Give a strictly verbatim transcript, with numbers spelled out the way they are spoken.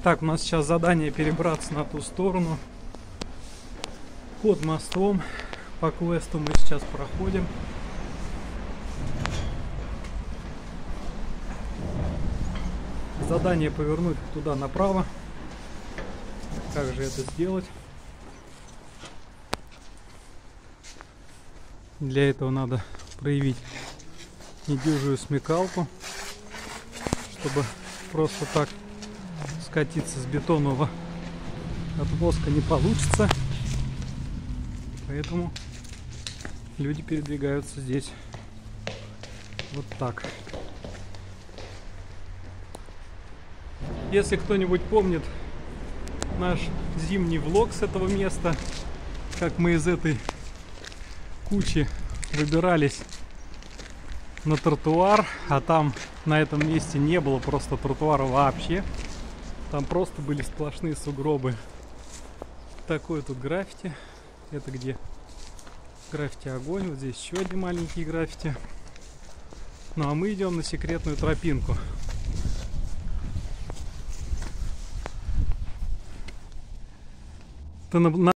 Так, у нас сейчас задание перебраться на ту сторону. Под мостом. По квесту мы сейчас проходим. Задание повернуть туда направо. Как же это сделать? Для этого надо проявить недюжую смекалку, чтобы просто так скатиться с бетонного отмостка не получится. Поэтому люди передвигаются здесь вот так. Если кто-нибудь помнит наш зимний влог с этого места, как мы из этой кучи выбирались на тротуар, а там на этом месте не было просто тротуара вообще. Там просто были сплошные сугробы. Такое тут граффити. Это где? Граффити огонь. Вот здесь еще одни маленькие граффити. Ну а мы идем на секретную тропинку. Ты на